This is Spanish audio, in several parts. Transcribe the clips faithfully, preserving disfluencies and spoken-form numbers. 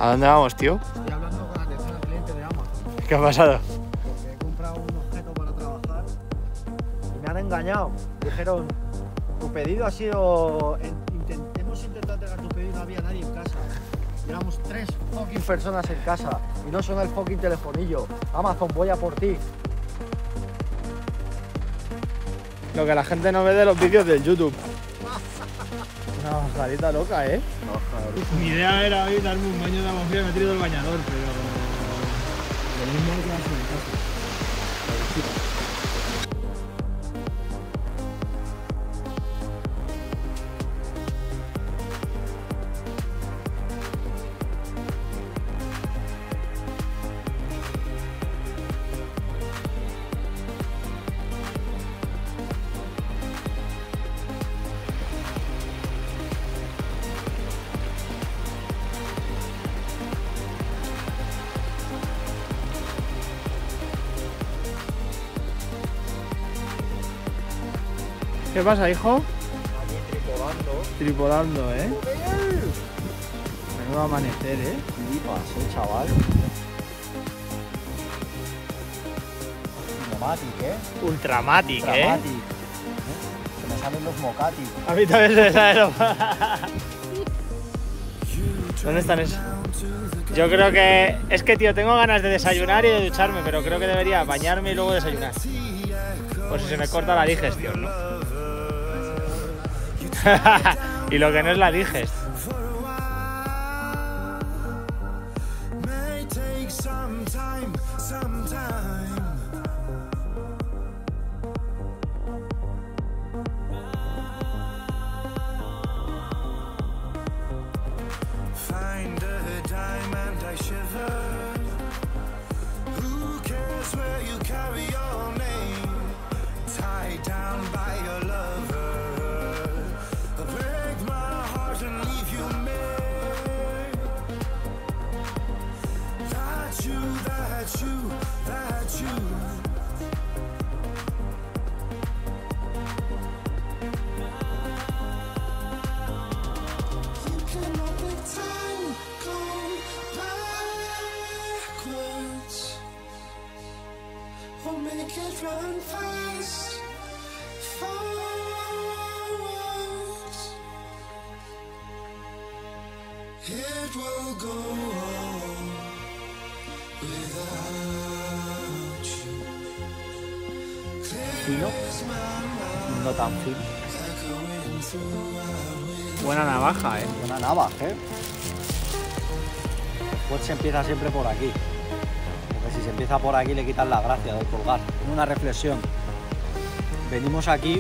¿A dónde vamos, tío? Estoy hablando con atención al cliente de Amazon. ¿Qué ha pasado? Porque he comprado un objeto para trabajar y me han engañado. Dijeron, tu pedido ha sido... Intent... Hemos intentado entregar tu pedido y no había nadie en casa. Y éramos tres fucking personas en casa y no suena el fucking telefonillo. Amazon, voy a por ti. Lo que la gente no ve de los vídeos del YouTube. Una bajarita loca, ¿eh? Mi idea era hoy darme un baño de agua fría y me he tirado el bañador, pero... lo mismo que hacer en casa. ¿Qué pasa, hijo? Aquí tripulando. Tripulando, ¿eh? Menudo amanecer, ¿eh? Flipas, eh, chaval. Momatic, ¿eh? Ultramatic, ¿eh? Ultramatic. ¿Eh? Se me salen los mocatic. A mí también se me sale lo... ¿Dónde están esos? Yo creo que... Es que, tío, tengo ganas de desayunar y de ducharme, pero creo que debería bañarme y luego desayunar. Por si se me corta la digestión, ¿no? Y lo que no es la digest. Make it run fast forward. It will go on without you. Fino, no tan fino. Buena navaja, ¿eh? Buena navaja, ¿eh? Pues se empieza siempre por aquí. Si se empieza por aquí le quitan la gracia del colgar. Una reflexión. Venimos aquí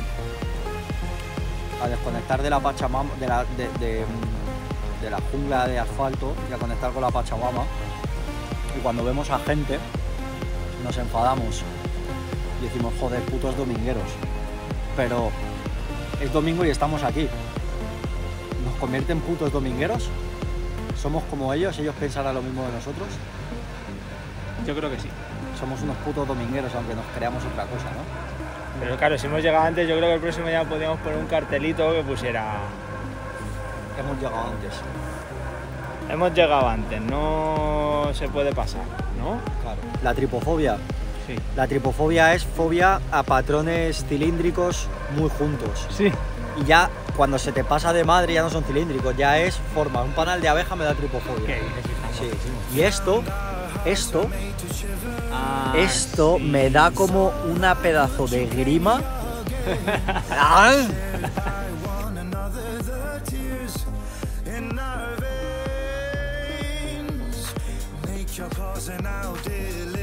a desconectar de la Pachamama, de la, de, de, de la jungla de asfalto y a conectar con la Pachamama. Y cuando vemos a gente nos enfadamos y decimos, joder, putos domingueros. Pero es domingo y estamos aquí. ¿Nos convierten en putos domingueros? ¿Somos como ellos? ¿Ellos pensarán lo mismo de nosotros? Yo creo que sí. Somos unos putos domingueros, aunque nos creamos otra cosa, ¿no? Pero claro, si hemos llegado antes, yo creo que el próximo día podríamos poner un cartelito que pusiera... Hemos llegado antes. Hemos llegado antes, no se puede pasar, ¿no? Claro. La tripofobia. Sí. La tripofobia es fobia a patrones cilíndricos muy juntos. Sí. Y ya cuando se te pasa de madre ya no son cilíndricos, ya es forma. Un panal de abeja me da tripofobia. ¿Qué dices? Sí. Y esto, esto, Ah, esto sí. me da como una pedazo de grima. ¡Ay! Your cause and I'll delay.